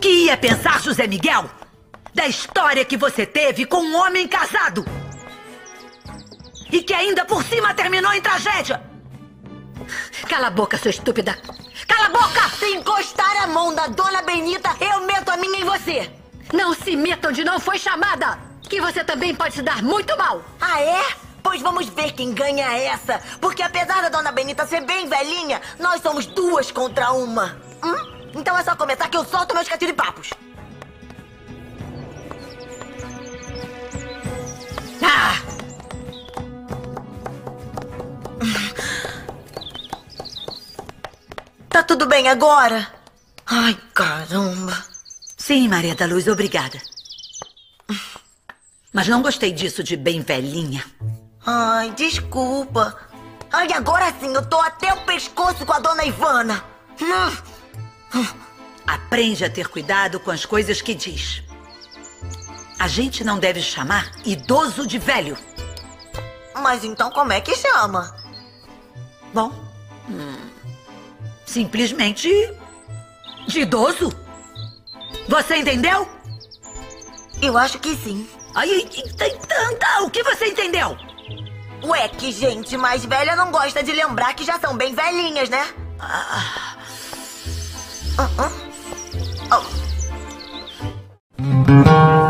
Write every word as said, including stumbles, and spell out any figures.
que ia pensar, José Miguel, da história que você teve com um homem casado? E que ainda por cima terminou em tragédia? Cala a boca, sua estúpida! Cala a boca! Se encostar a mão da Dona Benita, eu meto a minha em você! Não se meta onde não foi chamada! Que você também pode se dar muito mal! Ah, é? Pois vamos ver quem ganha essa. Porque apesar da Dona Benita ser bem velhinha, nós somos duas contra uma. Hum? Então é só começar que eu solto meus catiripapos. Ah! Tá tudo bem agora? Ai, caramba. Sim, Maria da Luz, obrigada. Mas não gostei disso de bem velhinha. Ai, desculpa. Ai, agora sim, eu tô até o pescoço com a Dona Ivana. Hum. Aprende a ter cuidado com as coisas que diz. A gente não deve chamar idoso de velho. Mas então como é que chama? Bom, hum, simplesmente de idoso. Você entendeu? Eu acho que sim. Aí, tem tanta. O que você entendeu? Ué, que gente mais velha não gosta de lembrar que já são bem velhinhas, né? Ah. Uh -uh. Oh.